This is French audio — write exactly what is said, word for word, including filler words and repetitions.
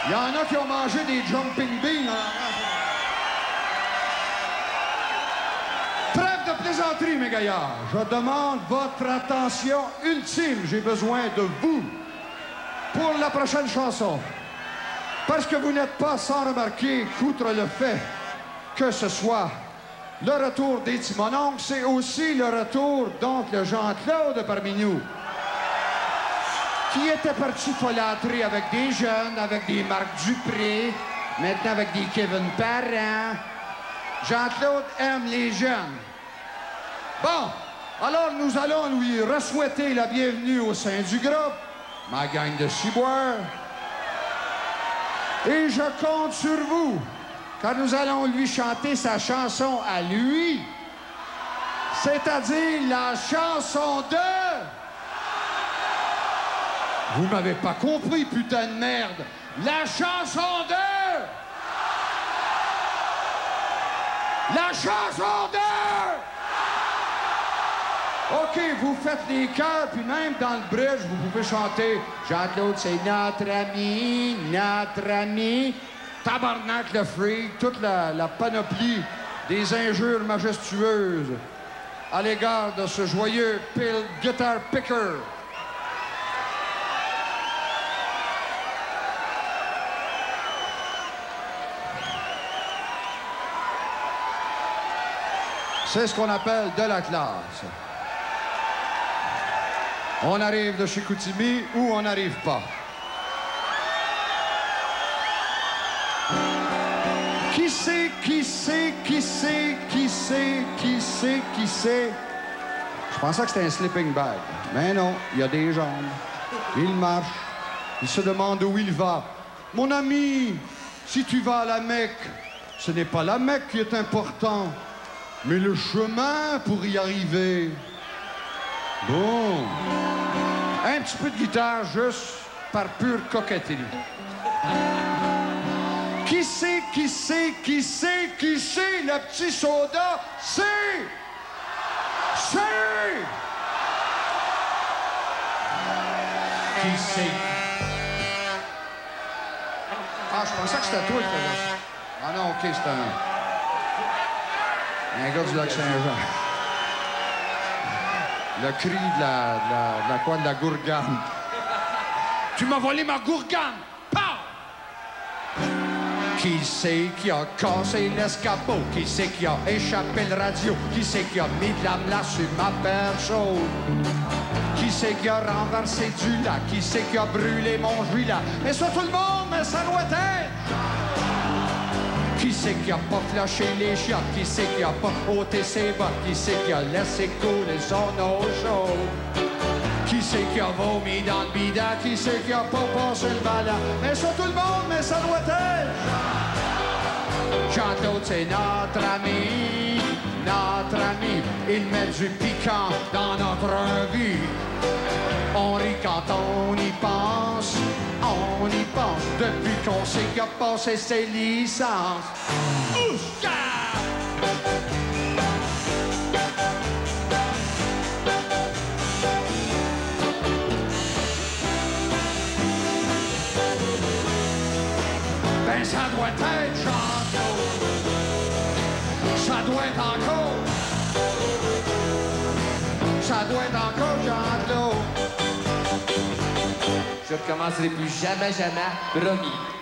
Il y en a qui ont mangé des jumping beans. Trêve de plaisanterie, mes gaillards. Je demande votre attention ultime. J'ai besoin de vous pour la prochaine chanson. Parce que vous n'êtes pas sans remarquer qu'outre le fait que ce soit le retour des Timononques, c'est aussi le retour d'oncle Jean-Claude parmi nous, qui était parti folâtrer avec des jeunes, avec des Marc Dupré, maintenant avec des Kevin Parent. Jean-Claude aime les jeunes. Bon, alors nous allons lui re-souhaiter la bienvenue au sein du groupe, ma gang de ciboires. Et je compte sur vous, car nous allons lui chanter sa chanson à lui, c'est-à-dire la chanson de... Vous m'avez pas compris, putain de merde! La chanson de... La chanson de... OK, vous faites les chœurs, puis même dans le bridge, vous pouvez chanter « Jean-Claude, c'est notre ami, notre ami ». Tabarnak le freak, toute la, la panoplie des injures majestueuses à l'égard de ce joyeux Pill Guitar Picker. C'est ce qu'on appelle de la classe. On arrive de chez Chicoutimi ou on n'arrive pas. Qui sait, qui sait, qui sait, qui sait, qui sait, qui sait? Je pensais que c'était un sleeping bag. Mais non, il y a des jambes. Il marche. Il se demande où il va. Mon ami, si tu vas à la Mecque, ce n'est pas la Mecque qui est important, mais le chemin pour y arriver. Bon. Un petit peu de guitare, juste par pure coquetterie. Qui c'est, qui c'est, qui c'est, qui c'est, le petit soda? C'est... C'est... Qui c'est? Ah, je pensais que c'était toi qui faisais ça. Ah non, OK, c'est un... Un gars du Lac-Saint-Jean. Le cri de la, de la, de la quoi, de la gourgane. Tu m'as volé ma gourgane! Pow! Qui c'est qui a cassé l'escabeau? Qui c'est qui a échappé le radio? Qui c'est qui a mis de la glace sur ma paire chaude? Qui c'est qui a renversé du lac? Qui c'est qui a brûlé mon juilat? Mais ça, tout le monde, mais ça doit être... Qui c'est qui a pas flashé les chiottes? Qui c'est qui a pas ôté ses bottes? Qui c'est qui a laissé couler son eau chaude? Qui c'est qui a vomi dans le bidon? Qui c'est qui a pas passé le ballon? Mais ça, tout le monde, mais ça doit être... Jean-Claude, c'est notre ami, notre ami. Il met du piquant dans notre vie. On rit quand on y pense, on y pense, depuis qu'on sait qu'il a passé ses licences. Ousca! Ben ça doit être Jean-Claude, ça doit être encore, ça doit être encore Jean-Claude. Je ne recommencerai plus jamais, jamais, promis.